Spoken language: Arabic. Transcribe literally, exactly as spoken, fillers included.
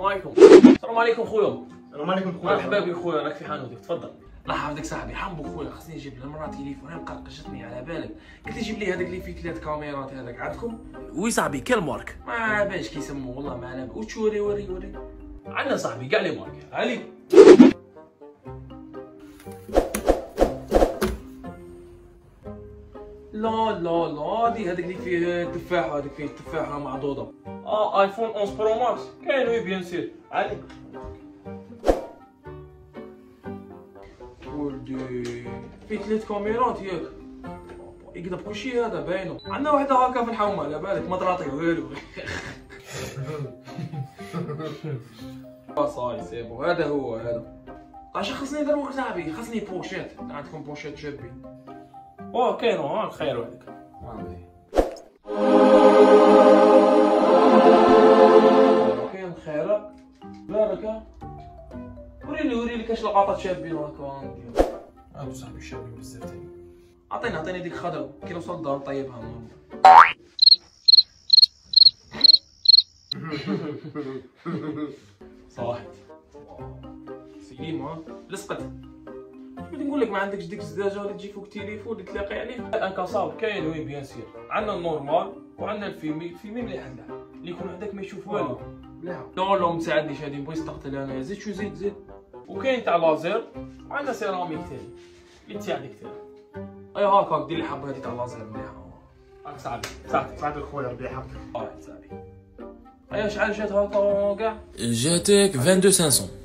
السلام عليكم. السلام عليكم خويا. السلام عليكم خويا. مرحبا بك خويا، راك في حانوتك، تفضل. الله يحفظك صاحبي، حنبو خويا، خصني نجيب للمرا تليفون مقرقشتني على بالك، قلت لي جيب لي هذاك اللي فيه ثلاث كاميرات هذاك، عندكم؟ وي صاحبي كيل مارك؟ ما باش كيسموه والله ما على بالي، وتشوري وري وري. عندنا صاحبي كاع لي مارك، علي. لا لا لا، هادي هذاك اللي فيه تفاحة، هذاك فيه تفاحة معضوضة. اه ايفون احد عشر برو ماكس، كاين وي بيان سير، علي. ولدي فيه ثلاث كاميرات ياك، يقدر كلشي هذا باينو. عندنا وحده هكا في الحومه على بالك ما طراطي والو. صاي سيبو، هذا هو هذا. اش خصني ندير صاحبي؟ خصني بوشيت، عندكم بوشيت شابين؟ اوه كاينو، ها خير هذاك. كاين خير بارك. وريني وريني كاش لقطات شابين هكا. هادو صاحبي شابين بزاف تاني. عطيني عطيني ديك خضرا، كي نوصل للدار نطيبها نورمال. صاحب سليم ها، لصقت. بدي نقول لك ما عندكش ديك الزداجه اللي تجي فوق التليفون اللي تلاقي عليه؟ الانكاسابل كاين وي بيان سير، عندنا النورمال وعندنا الفيلمي، الفيلمي مليح مليح، اللي يكون عندك ما يشوف والو. مليح. لا لا مساعدنيش هادي، نبغي نستقتل انا، زيد شو زيد زيد. وكاين تاع لازير، وعندنا سيراميك ثاني اللي تساعدك ثاني. اي هاكا دير لي حبه هادي تاع لازير مليحه. هاك صاحبي صاحبي صاحبي خويا ربي يحفظك. اه صاحبي. ايا شحال جات هاكا كاع؟ جاتك اثنين ألف وخمسمية.